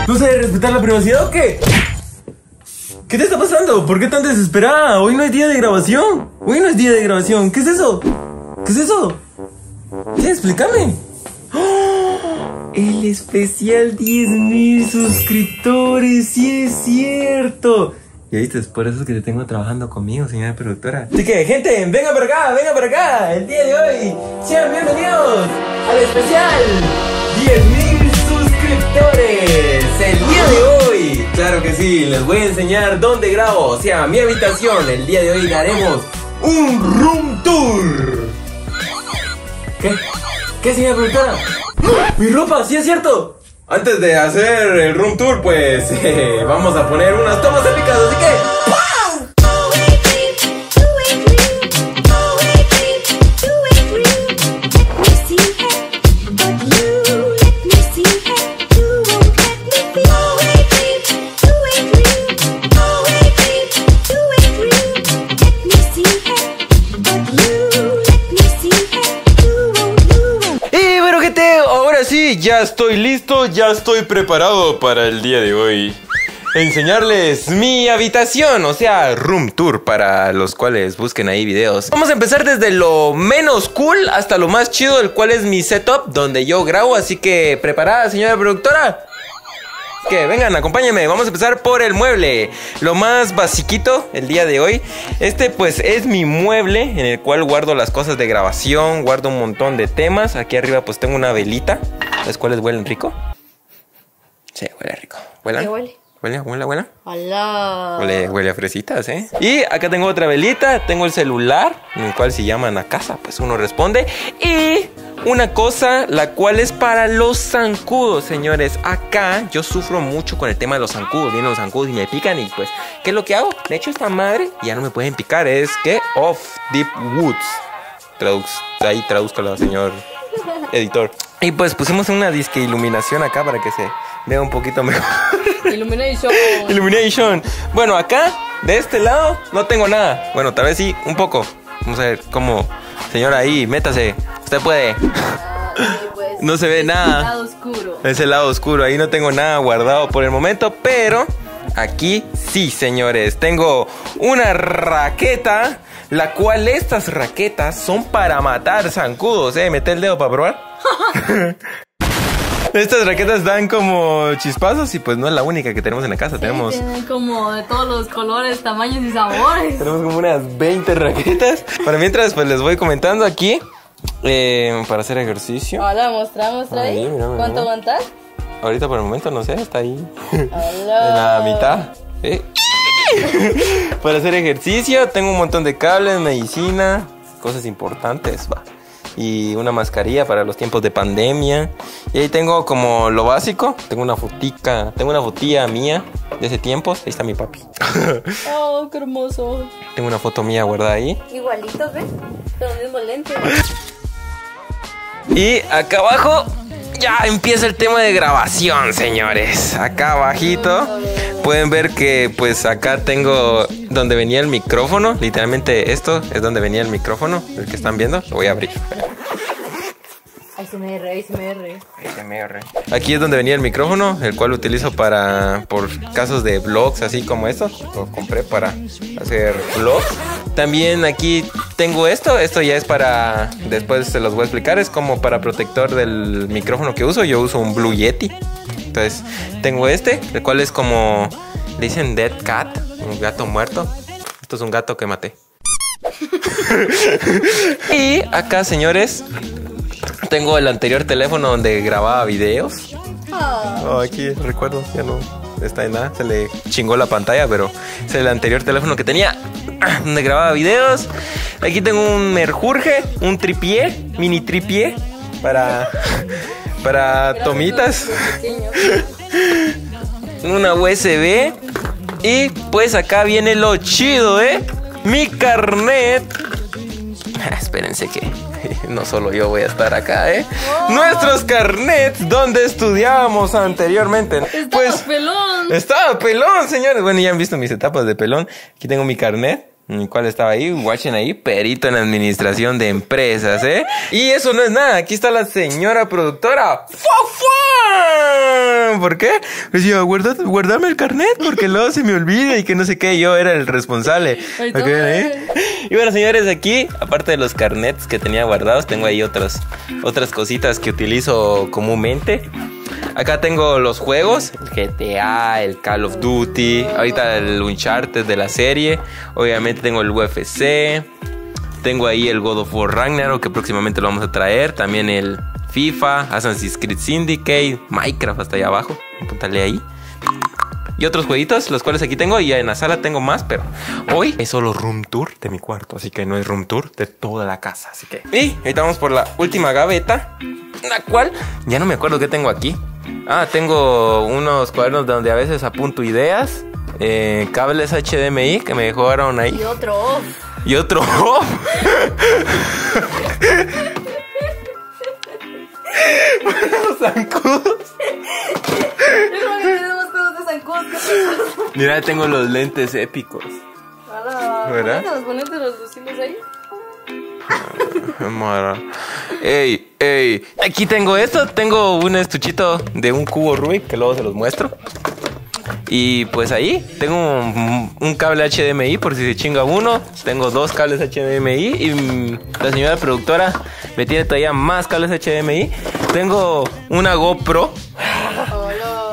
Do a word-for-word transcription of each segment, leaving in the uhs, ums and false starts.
¿No sabes respetar la privacidad o qué? ¿Qué te está pasando? ¿Por qué tan desesperada? Hoy no es día de grabación. Hoy no es día de grabación. ¿Qué es eso? ¿Qué es eso? ¿Qué? Explícame. ¡Oh! El especial diez mil suscriptores. Sí es cierto. Y viste, es por eso que te tengo trabajando conmigo, señora productora. Así que, gente, venga para acá, venga para acá. El día de hoy, sean bienvenidos al especial diez mil suscriptores. El día de hoy, claro que sí, les voy a enseñar dónde grabo, o sea, mi habitación. El día de hoy haremos un room tour. ¿Qué? ¿Qué, señora productora? ¡Mi ropa! ¡Sí es cierto! Antes de hacer el room tour, pues eh, vamos a poner unas tomas épicas, así que ¡pam! Sí, ya estoy listo, ya estoy preparado para el día de hoy. Enseñarles mi habitación, o sea, room tour, para los cuales busquen ahí videos. Vamos a empezar desde lo menos cool hasta lo más chido, el cual es mi setup, donde yo grabo. Así que, ¿preparada, señora productora? Que vengan, acompáñenme. Vamos a empezar por el mueble. Lo más basiquito el día de hoy. Este pues es mi mueble en el cual guardo las cosas de grabación. Guardo un montón de temas. Aquí arriba pues tengo una velita. ¿Las cuales huelen rico? Sí, huele rico. ¿Huelan? ¿Qué huele? ¿Huele, huele, huele? Hola. Huele, huele a fresitas, ¿eh? Y acá tengo otra velita. Tengo el celular, en el cual si llaman a casa pues uno responde. Y una cosa, la cual es para los zancudos, señores. Acá yo sufro mucho con el tema de los zancudos. Vienen los zancudos y me pican y pues, ¿qué es lo que hago? De hecho, esta madre ya no me pueden picar. Es que Off Deep Woods. Traduz, ahí tradúzcalo, señor editor. Y pues pusimos una disque iluminación acá para que se vea un poquito mejor. Illumination. Illumination. Bueno, acá, de este lado, no tengo nada. Bueno, tal vez sí, un poco. Vamos a ver cómo. Señora, ahí, métase. Usted puede. Ah, sí, pues, no se ve es nada. El lado oscuro. Es el lado oscuro. Ahí no tengo nada guardado por el momento. Pero aquí sí, señores. Tengo una raqueta. La cual estas raquetas son para matar zancudos. Eh, mete el dedo para probar. Estas raquetas dan como chispazos y pues no es la única que tenemos en la casa. Sí, tenemos tienen como de todos los colores, tamaños y sabores. Tenemos como unas veinte raquetas. Para mientras pues les voy comentando aquí eh, para hacer ejercicio. Hola, mostra, mostra ahí. ahí. Mira, mira, ¿cuánto mira. aguantas? Ahorita por el momento no sé, está ahí. Hola. En la mitad. ¿Eh? Para hacer ejercicio tengo un montón de cables, medicina, cosas importantes, va. Y una mascarilla para los tiempos de pandemia. Y ahí tengo como lo básico. Tengo una fotica, tengo una fotilla mía de ese tiempo. Ahí está mi papi. Oh, qué hermoso. Tengo una foto mía guardada ahí. Igualitos, ¿ves? Con los mismos lentes. Y acá abajo ya empieza el tema de grabación, señores. Acá abajito pueden ver que pues acá tengo donde venía el micrófono. Literalmente esto es donde venía el micrófono. El que están viendo, lo voy a abrir. A S M R, A S M R. A S M R. Aquí es donde venía el micrófono, el cual utilizo para, por casos de vlogs así como estos. Lo compré para hacer vlogs. También aquí tengo esto, esto ya es para, después se los voy a explicar, es como para protector del micrófono que uso. Yo uso un Blue Yeti. Entonces tengo este, el cual es como, le dicen dead cat, un gato muerto. Esto es un gato que maté. Y acá, señores, tengo el anterior teléfono donde grababa videos. Oh, aquí recuerdo, ya no está en nada. Se le chingó la pantalla, pero es el anterior teléfono que tenía donde grababa videos. Aquí tengo un merjurje, un tripié, mini tripié para, para tomitas. Una U S B. Y pues acá viene lo chido, ¿eh? Mi carnet. Espérense que no solo yo voy a estar acá, ¿eh? Oh. Nuestros carnets donde estudiábamos anteriormente. Estaba pues, pelón. Estaba pelón, señores. Bueno, ya han visto mis etapas de pelón. Aquí tengo mi carnet, en el cual estaba ahí, watchen ahí, perito en administración de empresas, ¿eh? Y eso no es nada. Aquí está la señora productora. ¡Fua, fua! ¿Por qué? Pues yo, guarda, guardame el carnet porque luego se me olvida y que no sé qué. Yo era el responsable. Ay, ¿Okay, eh? Y bueno, señores, aquí, aparte de los carnets que tenía guardados, tengo ahí otras, otras cositas que utilizo comúnmente. Acá tengo los juegos, el G T A, el Call of Duty, ahorita el Uncharted de la serie. Obviamente tengo el U F C. Tengo ahí el God of War Ragnarok, que próximamente lo vamos a traer. También el FIFA, Assassin's Creed Syndicate, Minecraft hasta allá abajo. Apúntale ahí. Y otros jueguitos, los cuales aquí tengo. Y en la sala tengo más, pero hoy es solo room tour de mi cuarto. Así que no es room tour de toda la casa. Así que... Y ahorita vamos por la última gaveta, la cual ya no me acuerdo qué tengo aquí. Ah, tengo unos cuadernos donde a veces apunto ideas. Eh, cables H D M I que me dejaron ahí. Y otro off. Y otro off. Los zancudos. Yo creo que tenemos cosas de zancudos. Mira, tengo los lentes épicos. ¿Verdad? ¿Los ponete los luciles ahí? Mara. Ey, ey. Aquí tengo esto. Tengo un estuchito de un cubo Rubik que luego se los muestro. Y pues ahí tengo un, un cable H D M I por si se chinga uno. Tengo dos cables H D M I. Y mm, la señora productora me tiene todavía más cables H D M I. Tengo una GoPro. Hola.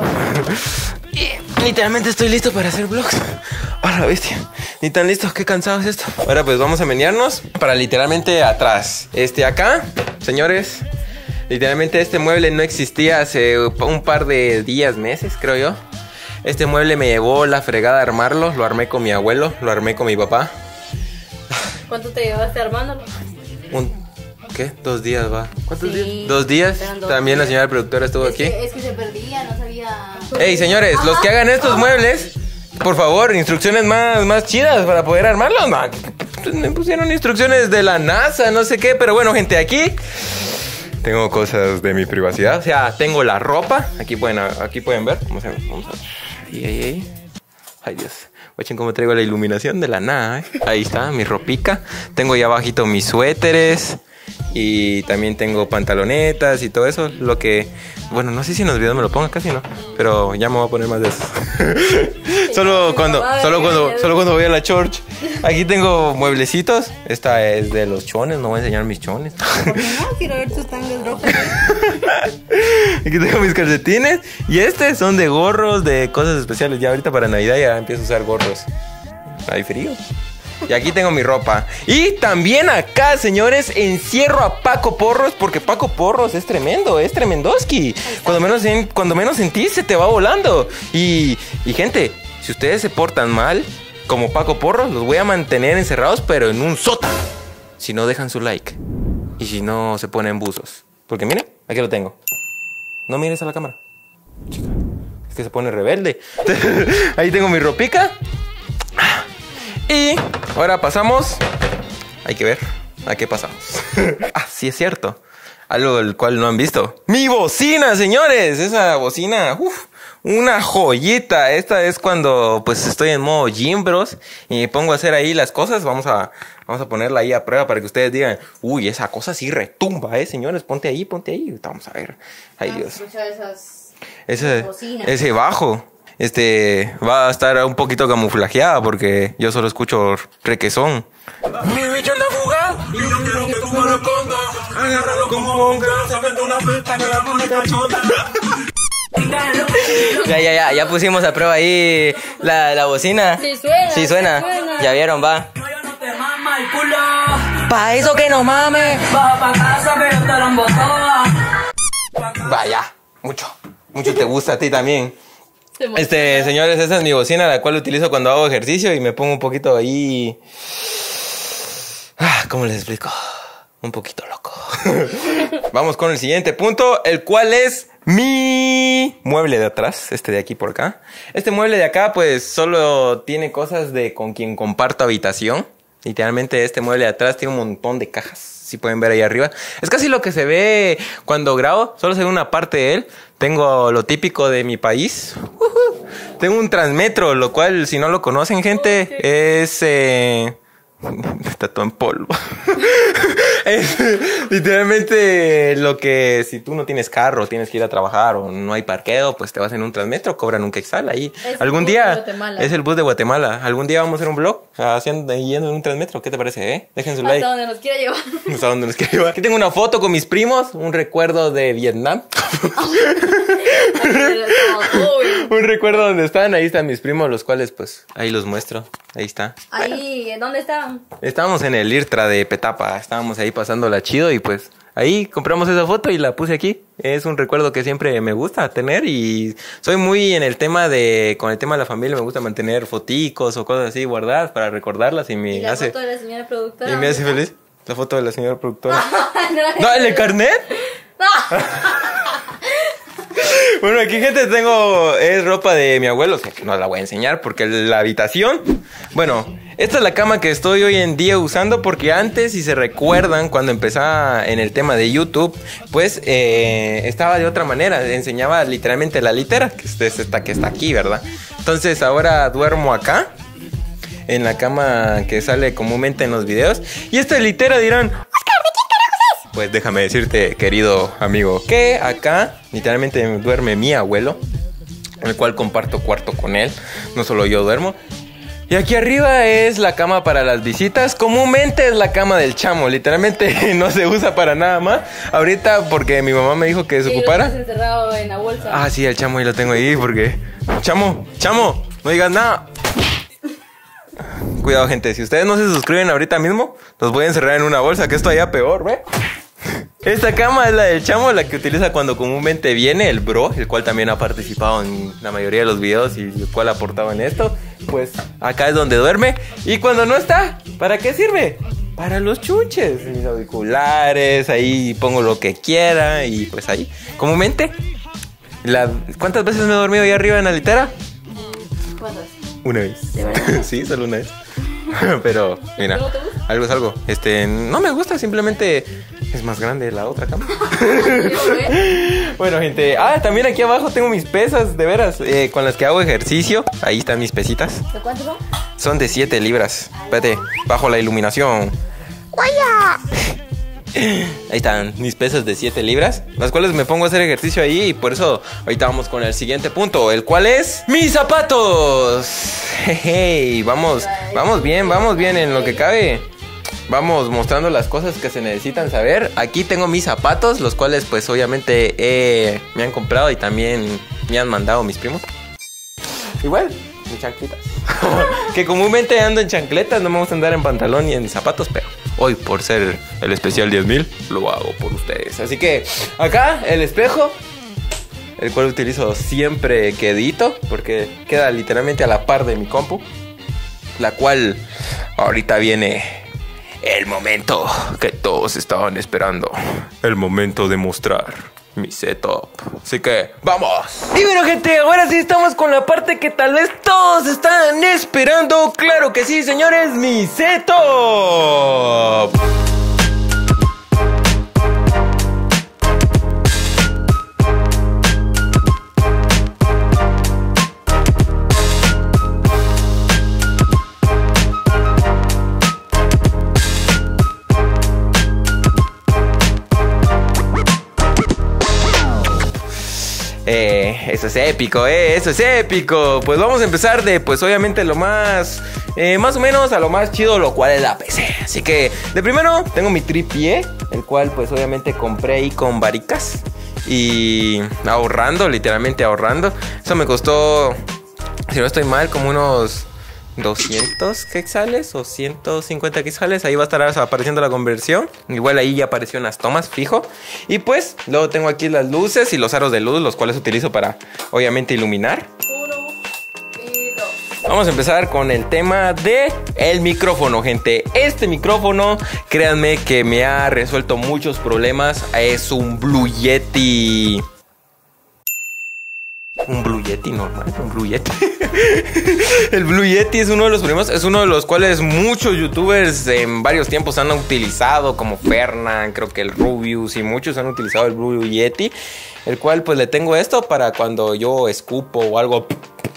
Y literalmente estoy listo para hacer vlogs. A la bestia. Ni tan listo, qué cansado es esto. Ahora pues vamos a menearnos para literalmente atrás. Este acá, señores, literalmente este mueble no existía hace un par de días, meses, creo yo. Este mueble me llevó la fregada a armarlo. Lo armé con mi abuelo, lo armé con mi papá. ¿Cuánto te llevaste armándolo? Un... ¿Qué? Dos días va. ¿Cuántos Sí, días? Dos días. dos También días. la señora productora estuvo Es aquí. que, es que se perdía, no sabía. Ey, señores, los que hagan estos muebles, por favor, instrucciones más, más chidas para poder armarlos. No, me pusieron instrucciones de la NASA, no sé qué. Pero bueno, gente, aquí tengo cosas de mi privacidad. O sea, tengo la ropa. Aquí pueden, aquí pueden ver. Vamos a ver. Vamos a ver. Ahí, ahí, ahí. Ay, Dios. Oigan cómo traigo la iluminación de la nada, ¿eh? Ahí está, mi ropica. Tengo ahí abajito mis suéteres. Y también tengo pantalonetas y todo eso. Lo que... Bueno, no sé si en los videos me lo ponga, casi no. Pero ya me voy a poner más de eso. Solo cuando, solo cuando, solo cuando voy a la church. Aquí tengo mueblecitos. Esta es de los chones, no voy a enseñar mis chones. ¿Por qué no? Quiero ver tus tangas rojas. Aquí tengo mis calcetines. Y este son de gorros, de cosas especiales. Ya ahorita para Navidad ya empiezo a usar gorros. Hay frío. Y aquí tengo mi ropa. Y también acá, señores, encierro a Paco Porros. Porque Paco Porros es tremendo, es tremendoski. Cuando menos, en, cuando menos sentís, se te va volando. Y, y gente, si ustedes se portan mal, como Paco Porros, los voy a mantener encerrados, pero en un sótano. Si no dejan su like. Y si no se ponen buzos. Porque miren, aquí lo tengo. No mires a la cámara, chica. Es que se pone rebelde. Ahí tengo mi ropica. Y ahora pasamos. Hay que ver a qué pasamos. Ah, sí es cierto. Algo del cual no han visto. ¡Mi bocina, señores! Esa bocina, uff, una joyita. Esta es cuando pues estoy en modo gym, bros, y me pongo a hacer ahí las cosas. Vamos a, vamos a ponerla ahí a prueba para que ustedes digan, uy, esa cosa sí retumba, eh, señores. Ponte ahí, ponte ahí. Vamos a ver. Ay, Dios. Escucha esas Ese, bocinas. ese bajo. Este va a estar un poquito camuflajeada porque yo solo escucho requesón. Mi bicho anda jugando y yo quiero que tú me lo escondas. Agárralo como un gran, sabiendo una pista que la pone cachota. Ya, ya, ya, ya pusimos a prueba ahí la, la bocina. Sí suena, Sí suena. sí suena. Ya vieron, va. Pa' eso que no mames. Vaya, mucho. Mucho te gusta a ti también. Este, señores, esa es mi bocina, la cual utilizo cuando hago ejercicio y me pongo un poquito ahí... Ah, ¿cómo les explico? Un poquito loco. Vamos con el siguiente punto, el cual es mi mueble de atrás, este de aquí por acá. Este mueble de acá, pues, solo tiene cosas de con quien comparto habitación. Literalmente, este mueble de atrás tiene un montón de cajas. Si pueden ver ahí arriba. Es casi lo que se ve cuando grabo. Solo se ve una parte de él. Tengo lo típico de mi país. Uh-huh. Tengo un Transmetro, lo cual, si no lo conocen, gente, es... Eh... Está todo en polvo. Es literalmente lo que si tú no tienes carro, tienes que ir a trabajar o no hay parqueo, pues te vas en un Transmetro, cobran un quexal ahí. Es Algún el bus día de Guatemala. es el bus de Guatemala. Algún día vamos a hacer un vlog haciendo yendo en un Transmetro. ¿Qué te parece, eh? Dejen su Hasta like. donde nos quiera llevar. Hasta donde nos quiera llevar. Aquí tengo una foto con mis primos, un recuerdo de Vietnam. Un recuerdo donde están, ahí están mis primos, los cuales pues ahí los muestro. Ahí está. Ahí, ¿en dónde estaban? Estábamos en el IRTRA de Petapa, estábamos ahí pasándola chido y pues ahí compramos esa foto y la puse aquí. Es un recuerdo que siempre me gusta tener y soy muy en el tema de, con el tema de la familia, me gusta mantener foticos o cosas así guardadas para recordarlas y me ¿Y la hace... foto de la señora productora? Y me hace feliz. La foto de la señora productora. no, ¿No, el de carnet? no. Bueno, aquí, gente, tengo... Es ropa de mi abuelo. O sea, que no la voy a enseñar porque la habitación... Bueno, esta es la cama que estoy hoy en día usando porque antes, si se recuerdan, cuando empezaba en el tema de YouTube, pues eh, estaba de otra manera. Enseñaba literalmente la litera, que es esta que está aquí, ¿verdad? Entonces, ahora duermo acá, en la cama que sale comúnmente en los videos. Y esta litera dirán... Pues déjame decirte, querido amigo, que acá literalmente duerme mi abuelo, el cual comparto cuarto con él, no solo yo duermo. Y aquí arriba es la cama para las visitas, comúnmente es la cama del chamo, literalmente no se usa para nada más. Ahorita porque mi mamá me dijo que se Sí, ocupara. lo tienes encerrado en la bolsa. Ah, sí, el chamo ahí lo tengo ahí porque... Chamo, chamo, no digas nada. Cuidado, gente, si ustedes no se suscriben ahorita mismo, los voy a encerrar en una bolsa, que esto allá peor, ¿ve? Esta cama es la del chamo, la que utiliza cuando comúnmente viene el bro, el cual también ha participado en la mayoría de los videos y el cual ha aportado en esto. Pues acá es donde duerme. Y cuando no está, ¿para qué sirve? Para los chunches, mis auriculares, ahí pongo lo que quiera y pues ahí. Comúnmente, la... ¿cuántas veces me he dormido ahí arriba en la litera? ¿Cuántas? Una vez. ¿De verdad? Sí, solo una vez. Pero, mira, ¿No te gusta? algo es algo. Este, no me gusta, simplemente es más grande la otra cama. Bueno, gente, ah, también aquí abajo tengo mis pesas, de veras, eh, con las que hago ejercicio. Ahí están mis pesitas. ¿De cuánto son? Son de siete libras. Espérate, bajo la iluminación. Ahí están mis pesas de siete libras, las cuales me pongo a hacer ejercicio ahí. Y por eso ahorita vamos con el siguiente punto, el cual es mis zapatos. Hey, vamos, vamos bien, vamos bien en lo que cabe. Vamos mostrando las cosas que se necesitan saber. Aquí tengo mis zapatos, los cuales pues obviamente eh, me han comprado y también me han mandado mis primos. Igual, mis chancletas. Que comúnmente ando en chancletas, no me gusta andar en pantalón ni en zapatos, pero hoy por ser el especial diez mil lo hago por ustedes. Así que acá el espejo, el cual utilizo siempre que edito, porque queda literalmente a la par de mi compu, la cual ahorita viene el momento que todos estaban esperando, el momento de mostrar mi setup. Así que ¡vamos! Y bueno, gente, ahora sí estamos con la parte que tal vez todos están esperando. Claro que sí, señores, mi setup. Eh, eso es épico, eh, eso es épico. Pues vamos a empezar de, pues obviamente lo más, eh, más o menos a lo más chido, lo cual es la P C. Así que, de primero, tengo mi tripié, el cual pues obviamente compré ahí con varicas y ahorrando, literalmente ahorrando. Eso me costó, si no estoy mal, como unos doscientos quetzales o ciento cincuenta quetzales. Ahí va a estar apareciendo la conversión. Igual ahí ya apareció unas tomas fijo. Y pues luego tengo aquí las luces y los aros de luz, los cuales utilizo para obviamente iluminar. Uno y dos. Vamos a empezar con el tema de el micrófono, gente. Este micrófono, créanme que me ha resuelto muchos problemas. Es un Blue Yeti. Un Blue Yeti normal, un Blue Yeti. El Blue Yeti es uno de los primeros, es uno de los cuales muchos youtubers en varios tiempos han utilizado, como Fernan, creo que el Rubius y muchos han utilizado el Blue Yeti, el cual pues le tengo esto para cuando yo escupo o algo,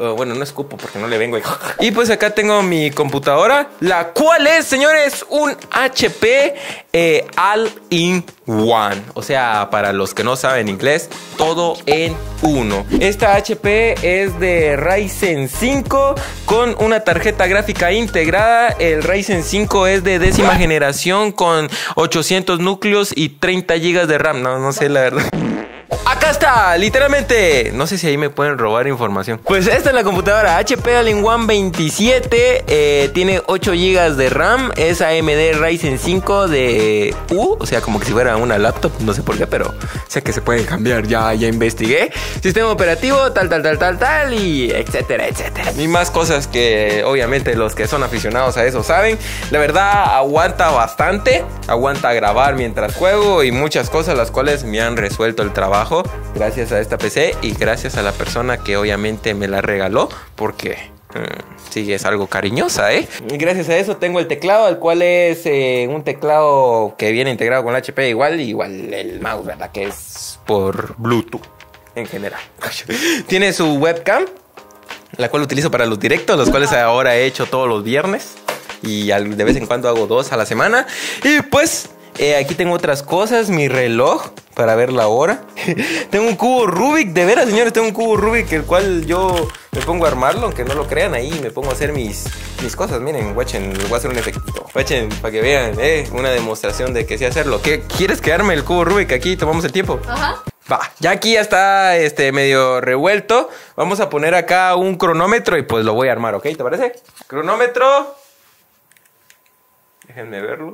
Uh, bueno, no escupo porque no le vengo. Y pues acá tengo mi computadora, la cual es, señores, un H P eh, All-in-One. O sea, para los que no saben inglés, todo en uno. Esta H P es de Ryzen cinco con una tarjeta gráfica integrada. El Ryzen cinco es de décima generación con ochocientos núcleos y treinta gigas de RAM. No, no sé la verdad. Acá está, literalmente. No sé si ahí me pueden robar información. Pues esta es la computadora H P All-in-One veintisiete. eh, Tiene ocho gigas de RAM. Es A M D Ryzen cinco de U. O sea, como que si fuera una laptop. No sé por qué, pero sé que se puede cambiar. Ya, ya investigué. Sistema operativo, tal, tal, tal, tal, tal. Y etcétera, etcétera. Y más cosas que obviamente los que son aficionados a eso saben. La verdad, aguanta bastante. Aguanta grabar mientras juego. Y muchas cosas las cuales me han resuelto el trabajo gracias a esta P C y gracias a la persona que obviamente me la regaló, porque mm, sí es algo cariñosa, ¿eh? Y gracias a eso tengo el teclado, el cual es eh, un teclado que viene integrado con la H P igual, igual el mouse, ¿verdad? Que es por Bluetooth en general. Tiene su webcam, la cual utilizo para los directos, los cuales ahora he hecho todos los viernes y de vez en cuando hago dos a la semana. Y pues Eh, aquí tengo otras cosas, mi reloj para ver la hora. Tengo un cubo Rubik, de veras, señores, tengo un cubo Rubik, el cual yo me pongo a armarlo, aunque no lo crean, ahí me pongo a hacer mis, mis cosas. Miren, guachen, les voy a hacer un efectito. Guachen, para que vean, eh, una demostración de que sé hacerlo. ¿Qué? ¿Quieres que arme el cubo Rubik? Aquí tomamos el tiempo. Ajá. Va, ya aquí ya está este, medio revuelto. Vamos a poner acá un cronómetro y pues lo voy a armar, ¿ok? ¿Te parece? Cronómetro. Déjenme verlo.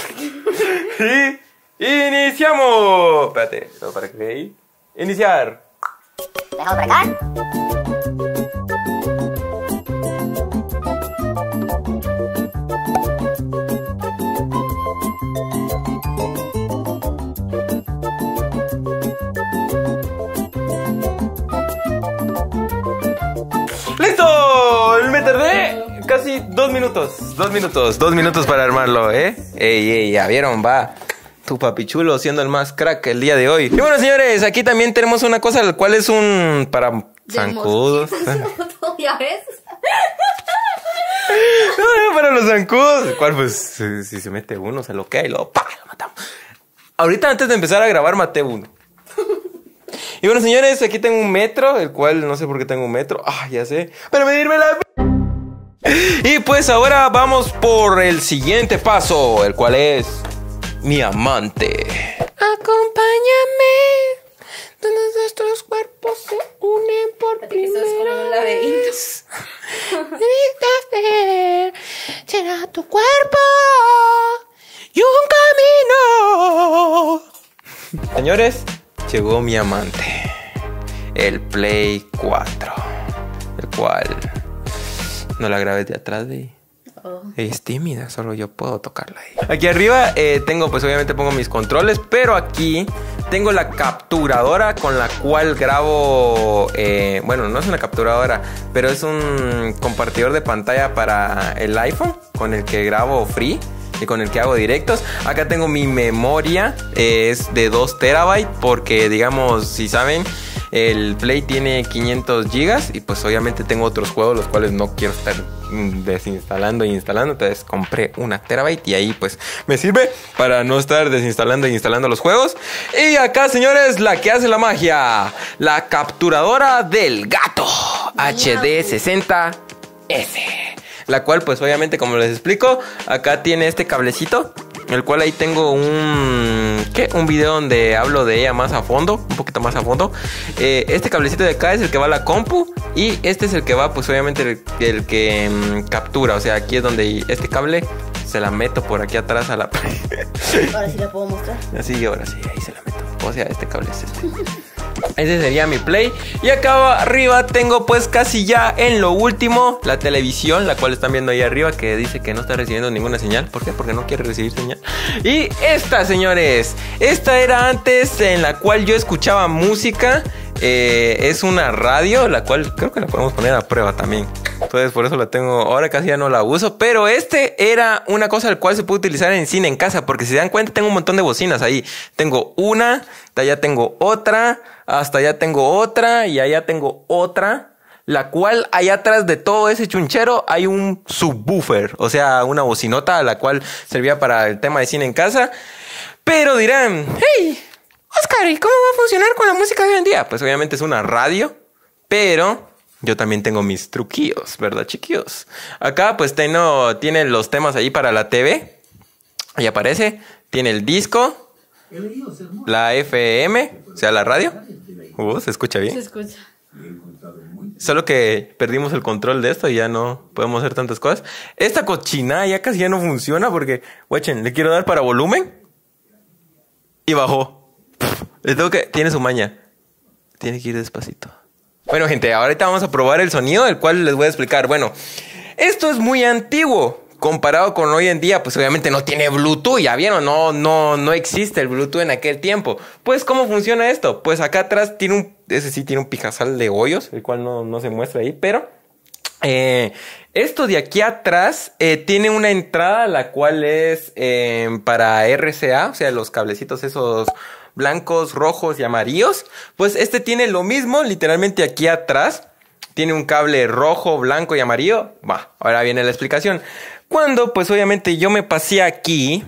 Y iniciamos. Espérate, solo para que vea ahí. Iniciar. Déjalo para acá. ¡Listo! Me tardé casi dos minutos. Dos minutos, dos minutos para armarlo, ¿eh? Ey, ey, ya vieron, va. Tu papichulo siendo el más crack el día de hoy. Y bueno, señores, aquí también tenemos una cosa, el cual es un para zancudos. ¿Ya ves? No, para los zancudos. El cual, pues, si, si se mete uno, se lo queda y luego ¡pah! Lo matamos. Ahorita, antes de empezar a grabar, maté uno. Y bueno, señores, aquí tengo un metro, el cual no sé por qué tengo un metro. Ah, ya sé. Para medirme la... Y pues ahora vamos por el siguiente paso, el cual es mi amante. Acompáñame, donde nuestros cuerpos se unen por primera vez. Esto es como un laberinto. Será tu cuerpo y un camino. Señores, llegó mi amante, el Play cuatro, el cual no la grabé de atrás de ahí. Oh. Es tímida, solo yo puedo tocarla ahí. Aquí arriba eh, tengo, pues obviamente pongo mis controles, pero aquí tengo la capturadora con la cual grabo, eh, bueno, no es una capturadora, pero es un compartidor de pantalla para el iPhone con el que grabo free y con el que hago directos. Acá tengo mi memoria, eh, es de dos terabytes porque, digamos, si saben, el Play tiene quinientos gigas y pues obviamente tengo otros juegos los cuales no quiero estar desinstalando e instalando. Entonces compré una terabyte y ahí pues me sirve para no estar desinstalando e instalando los juegos. Y acá, señores, la que hace la magia, la capturadora del gato H D sesenta S, la cual pues obviamente, como les explico, acá tiene este cablecito, el cual ahí tengo un... ¿qué? Un video donde hablo de ella más a fondo, un poquito más a fondo. Eh, este cablecito de acá es el que va a la compu y este es el que va, pues obviamente el, el que um, captura. O sea, aquí es donde este cable se la meto por aquí atrás a la... Ahora sí la puedo mostrar. Así, ahora sí, ahí se la meto. O sea, este cable es este. Ese sería mi Play. Y acá arriba tengo pues casi ya en lo último la televisión, la cual están viendo ahí arriba, que dice que no está recibiendo ninguna señal. ¿Por qué? Porque no quiere recibir señal. Y esta, señores, esta era antes en la cual yo escuchaba música. eh, Es una radio, la cual creo que la podemos poner a prueba también. Entonces por eso la tengo, ahora casi ya no la uso. Pero este era una cosa al cual se puede utilizar en cine, en casa, porque si se dan cuenta tengo un montón de bocinas ahí. Tengo una, allá tengo otra, hasta allá tengo otra y allá tengo otra, la cual allá atrás de todo ese chunchero hay un subwoofer, o sea, una bocinota, la cual servía para el tema de cine en casa. Pero dirán, hey, Oscar, ¿y cómo va a funcionar con la música de hoy en día? Pues obviamente es una radio, pero yo también tengo mis truquillos, ¿verdad, chiquillos? Acá pues tengo, tiene los temas ahí para la T V, ahí aparece, tiene el disco, la F M, o sea, la radio. Uh, ¿se escucha bien? Se escucha. Solo que perdimos el control de esto y ya no podemos hacer tantas cosas. Esta cochinada ya casi ya no funciona porque, guachen, le quiero dar para volumen y bajó. Le tengo que... Tiene su maña. Tiene que ir despacito. Bueno, gente, ahorita vamos a probar el sonido, el cual les voy a explicar. Bueno, esto es muy antiguo. Comparado con hoy en día, pues obviamente no tiene Bluetooth, ya vieron, no, no, no existe el Bluetooth en aquel tiempo. Pues, ¿cómo funciona esto? Pues acá atrás tiene un, ese sí tiene un pijazal de hoyos, el cual no, no se muestra ahí, pero eh, esto de aquí atrás eh, tiene una entrada, la cual es eh, para R C A, o sea, los cablecitos esos blancos, rojos y amarillos. Pues este tiene lo mismo, literalmente aquí atrás. Tiene un cable rojo, blanco y amarillo. Va, ahora viene la explicación. Cuando, pues obviamente yo me pasé aquí,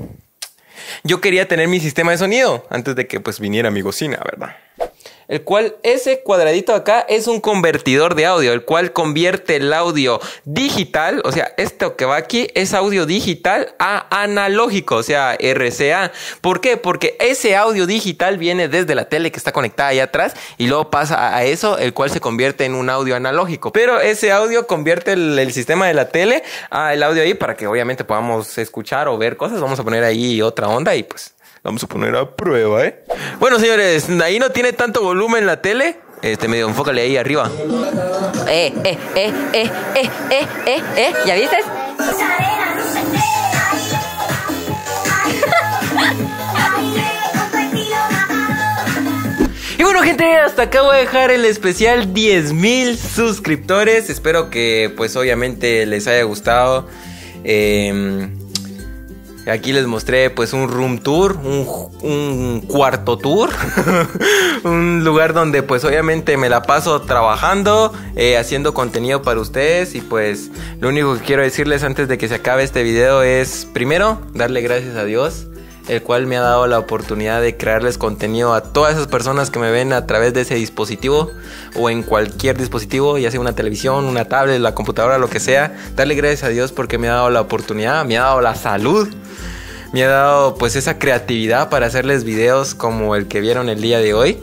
yo quería tener mi sistema de sonido antes de que pues viniera mi bocina, ¿verdad? El cual, ese cuadradito acá es un convertidor de audio, el cual convierte el audio digital, o sea, esto que va aquí es audio digital a analógico, o sea, R C A. ¿Por qué? Porque ese audio digital viene desde la tele que está conectada allá atrás y luego pasa a eso, el cual se convierte en un audio analógico. Pero ese audio convierte el, el sistema de la tele a el audio ahí para que obviamente podamos escuchar o ver cosas. Vamos a poner ahí otra onda y pues... vamos a poner a prueba, ¿eh? Bueno, señores, ahí no tiene tanto volumen la tele. Este, medio, enfócale ahí arriba. Eh, eh, eh, eh, eh, eh, eh, eh, ¿ya viste? Y bueno, gente, hasta acá voy a dejar el especial diez mil suscriptores. Espero que, pues, obviamente les haya gustado. Eh... Aquí les mostré pues un room tour, un, un cuarto tour, un lugar donde pues obviamente me la paso trabajando, eh, haciendo contenido para ustedes. Y pues lo único que quiero decirles antes de que se acabe este video es primero darle gracias a Dios, el cual me ha dado la oportunidad de crearles contenido a todas esas personas que me ven a través de ese dispositivo o en cualquier dispositivo, ya sea una televisión, una tablet, la computadora, lo que sea. Darle gracias a Dios porque me ha dado la oportunidad, me ha dado la salud, me ha dado pues esa creatividad para hacerles videos como el que vieron el día de hoy.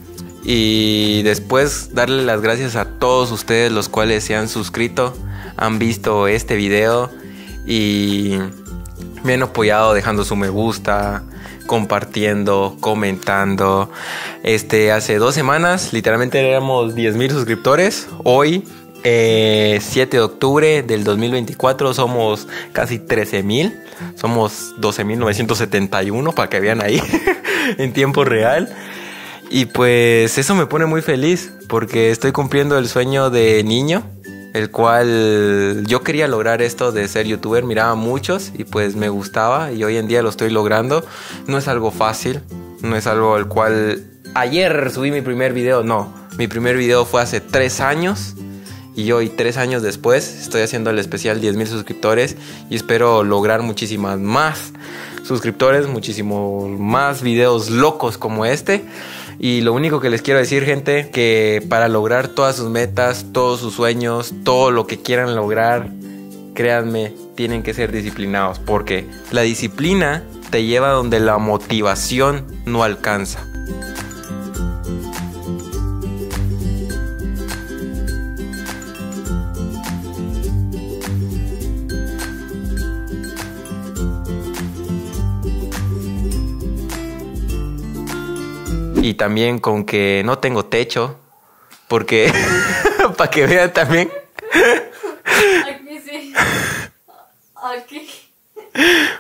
Y después darle las gracias a todos ustedes los cuales se han suscrito, han visto este video y me han apoyado dejando su me gusta, compartiendo, comentando. Este, hace dos semanas literalmente éramos diez mil suscriptores. Hoy, eh, siete de octubre del dos mil veinticuatro, somos casi trece mil. Somos doce mil novecientos setenta y uno, para que vean ahí en tiempo real. Y pues eso me pone muy feliz porque estoy cumpliendo el sueño de niño, el cual yo quería lograr esto de ser youtuber. Miraba a muchos y pues me gustaba y hoy en día lo estoy logrando. No es algo fácil, no es algo al cual ayer subí mi primer video, no. Mi primer video fue hace tres años y hoy tres años después estoy haciendo el especial diez mil suscriptores y espero lograr muchísimas más suscriptores, muchísimos más videos locos como este. Y lo único que les quiero decir, gente, que para lograr todas sus metas, todos sus sueños, todo lo que quieran lograr, créanme, tienen que ser disciplinados, porque la disciplina te lleva donde la motivación no alcanza. Y también con que no tengo techo, porque para que vean también. Aquí sí. Aquí.